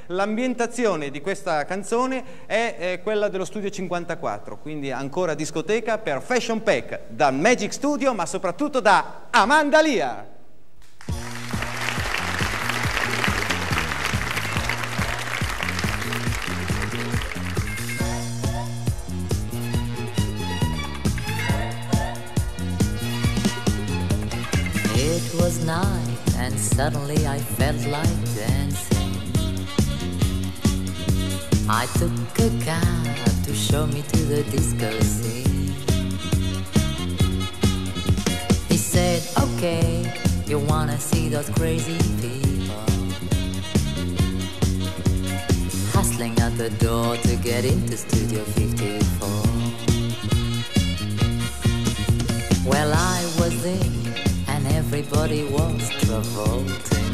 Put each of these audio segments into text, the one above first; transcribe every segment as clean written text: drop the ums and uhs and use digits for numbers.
L'ambientazione di questa canzone è quella dello studio 54, quindi ancora discoteca per Fashion Pack, da Magic Studio, ma soprattutto da Amanda Lia. It was night and suddenly I felt like dancing. I took a cab to show me to the disco scene. He said, okay, you wanna see those crazy people hustling at the door to get into Studio 54. Well, I was there and everybody was Travolting.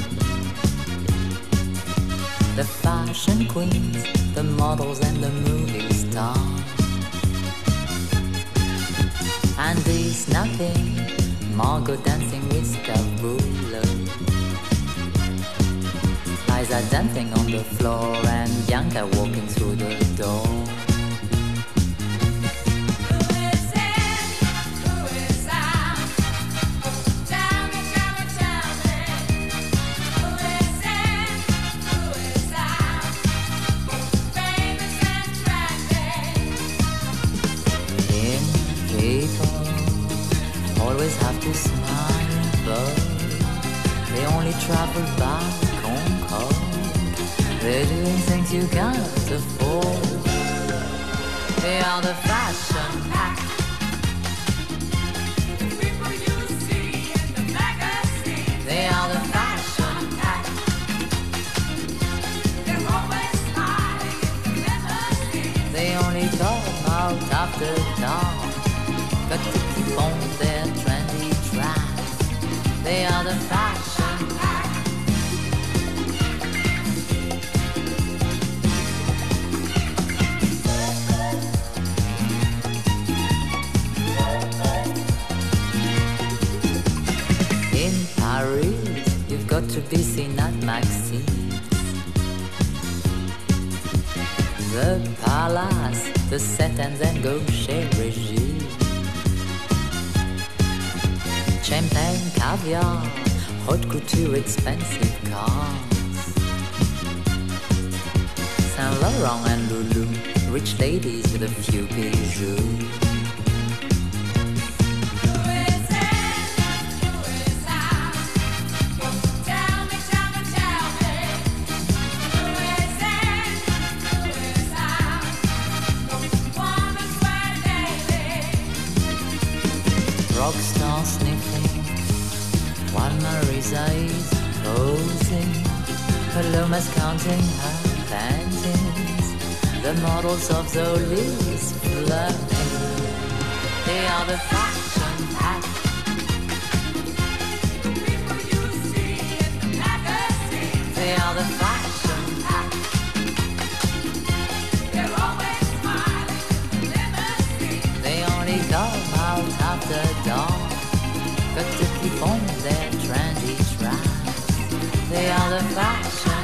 The fashion queens, the models and the movie stars. And this nothing, Margot dancing with Stabula. Liza dancing on the floor and Bianca walking through the door. Always have to smile, but they only travel by Concorde. They're doing things you can't afford. They are the fashion pack. The people you see in the magazine. They are the fashion pack. They're always smiling in the limousine. They only come out after dark. Got to keep on their trendy tracks. They are the fashion pack. In Paris, you've got to be seen at Maxime. The Palace, the Set and then go chez Regine. Champagne, caviar, haute couture, expensive cars. Saint Laurent and Lulu, rich ladies with a few bijoux. Rockstar sniffing, while Marisa is posing. Paloma's counting her panties. The models of Zoli's flirting. They are the fashion pack. The people you see in the magazine. They are the fashion pack. They're always smiling in the limousine. They only come out after dark. Got to keep on their trendy tracks. They are the fashion